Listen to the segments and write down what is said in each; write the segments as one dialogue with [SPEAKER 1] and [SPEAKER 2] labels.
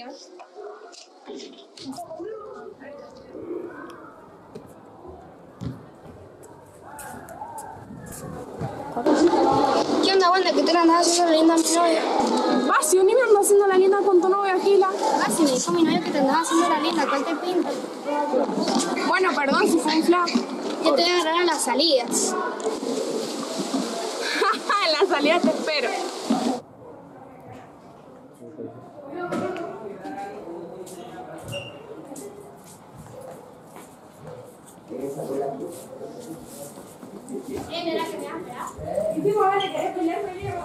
[SPEAKER 1] Adiós. ¿Qué onda, Wanda? ¿Que tú le andabas haciendo la linda a mi novio?
[SPEAKER 2] Ah, si yo ni me ando haciendo la linda con tu novio, Gila.
[SPEAKER 1] Ah, si me dijo mi novio que te andabas haciendo la linda, ¿cuál te pinta?
[SPEAKER 2] Bueno, perdón si fue un flash.
[SPEAKER 1] Yo te voy a agarrar a las salidas.
[SPEAKER 2] En la salida te espero.
[SPEAKER 1] Mira que me vas a esperar.
[SPEAKER 2] ¿Querés pelear?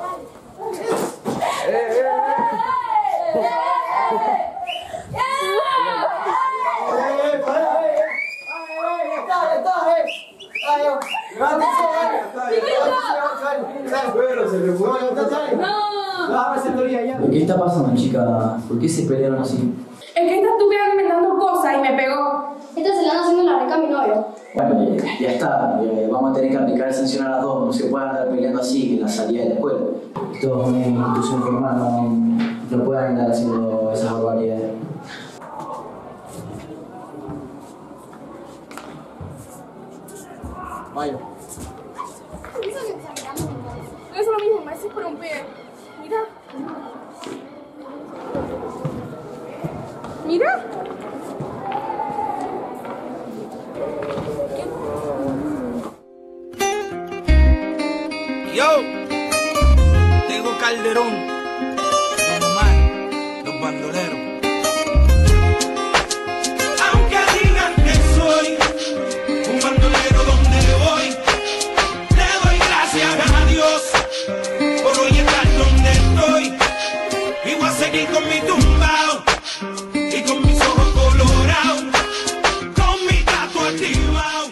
[SPEAKER 3] ¿Qué está pasando, chica? ¿Por qué se pelearon así?
[SPEAKER 2] Es que esta estúpida inventando cosas y me pegó.
[SPEAKER 1] Esta se la anda haciendo la reca a mi novio.
[SPEAKER 3] Bueno, ya está. Vamos a tener que aplicar sanción a las dos. No se pueden andar peleando así en la salida de la escuela. Esto es una institución formal, no pueden andar haciendo esas barbaridades. Vaya.
[SPEAKER 2] No es lo mismo, me haces por un pibe. Mira. Mira.
[SPEAKER 4] Yo, tengo Calderón, Don Omar, los bandoleros. Aunque digan que soy un bandolero donde voy, le doy gracias a Dios por hoy estar donde estoy. Y voy a seguir con mi tumbao y con mis ojos colorados, con mi tatu activado.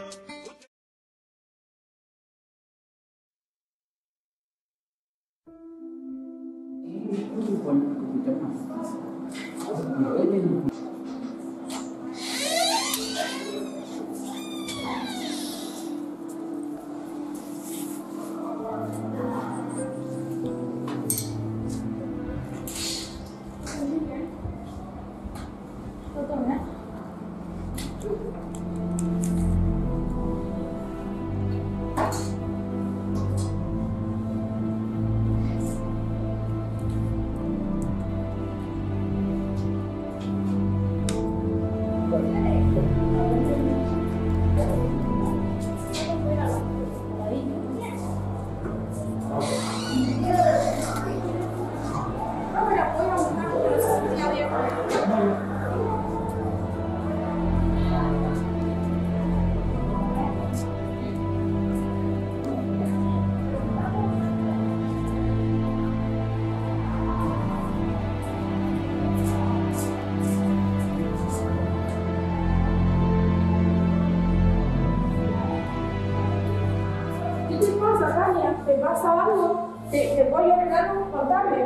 [SPEAKER 2] ¿Qué te pasa, Tania? ¿Te pasa algo? ¿Te puedo ayudar en algo? Contame.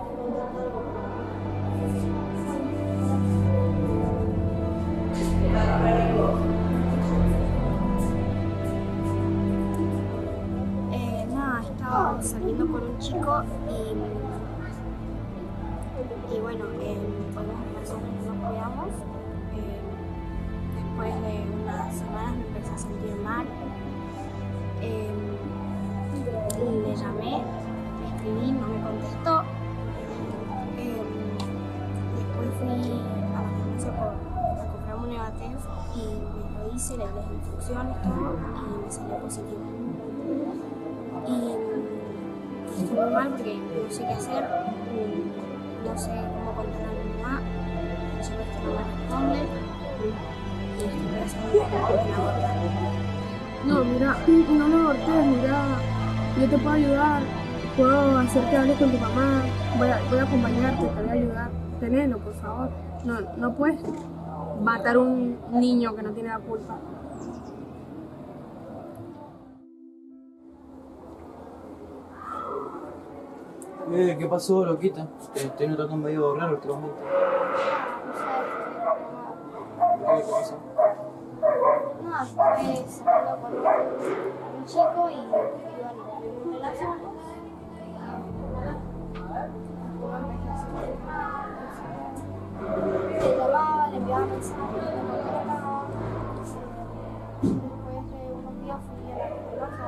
[SPEAKER 1] Nada, estaba saliendo con un chico y bueno, podemos relaciones y nos cuidamos. Después de unas semanas me empecé a sentir mal. Le llamé, le escribí, no me contestó. Después fui a la farmacia a comprarme un Nevatef y me lo hice, le di las instrucciones, todo, y me salió positivo. Y estuve muy mal porque no sé qué hacer, no sé cómo contar a mi mamá, yo sé que no me responde y estoy pensando en abortar.
[SPEAKER 2] No, mira, no me abortes, mira. Yo te puedo ayudar, puedo hacer que hables con tu mamá, voy a acompañarte, te voy a ayudar. Tenelo, por favor. No puedes matar a un niño que no tiene la culpa.
[SPEAKER 3] ¿Qué pasó, loquita? Te estoy notando medio raro últimamente. ¿Qué pasó?
[SPEAKER 1] No, estuve saliendo con un chico y bueno, tuvimos relaciones. Después empecé a sentir mal. Después de unos días fui a la ambulancia,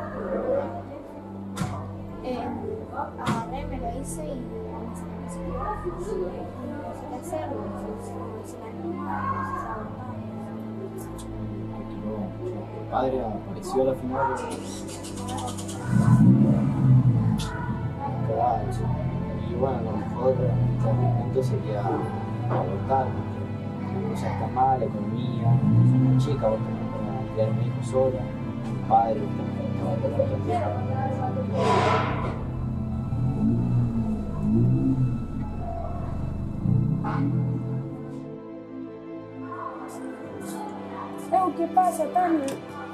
[SPEAKER 1] agarré, me lo hice y me sirvió. No sé qué hacer, no sé si la misma, no sé si aguantar.
[SPEAKER 3] ¿Tu padre apareció a la final? Claro, sí. Y bueno, a lo mejor en este momento sería abortar, porque la cosa está mal, la economía, es una chica, vos tenés que criar un hijo sola, tu padre, vos tenés que trabajar todo el tiempo.
[SPEAKER 2] ¿Qué pasa, Tania?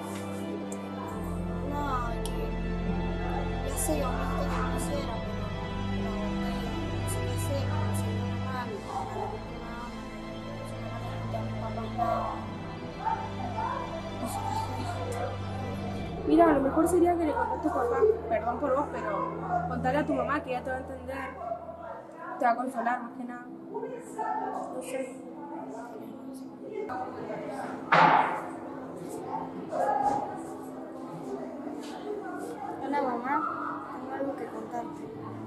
[SPEAKER 1] No, que ya sé, obviamente que no quisiera, pero no sé qué hacer, no sé qué mal, no me a mis papás nada. No sé qué hacer.
[SPEAKER 2] Mira, a lo mejor sería que le contes a tu papá, perdón por vos, pero contarle a tu mamá que ella te va a entender, te va a consolar más que nada. No sé.
[SPEAKER 1] Hola mamá, tengo algo que contarte.